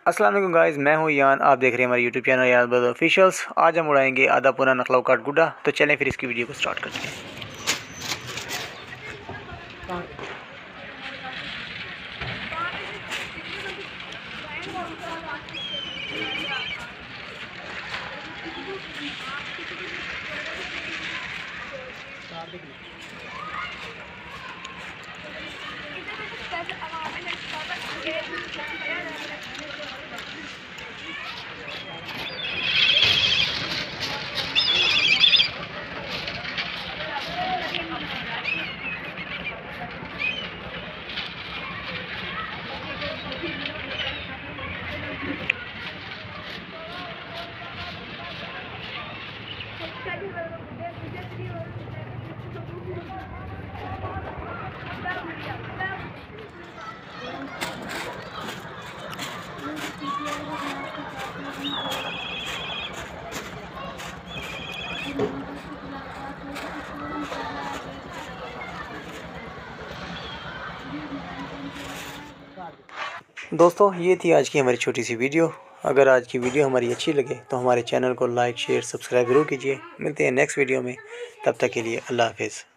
अस्सलाम वालेकुम गाइस, मैं हूं यान। आप देख रहे हैं हमारे यूट्यूब चैनल यान ब्रदर ऑफिशियल्स। आज हम उड़ाएंगे आधा पूरा नखलाऊ काठगुड्डा। तो चलें फिर इसकी वीडियो को स्टार्ट करते हैं। दोस्तों, ये थी आज की हमारी छोटी सी वीडियो। अगर आज की वीडियो हमारी अच्छी लगे तो हमारे चैनल को लाइक शेयर सब्सक्राइब जरूर कीजिए। मिलते हैं नेक्स्ट वीडियो में, तब तक के लिए अल्लाह हाफिज़।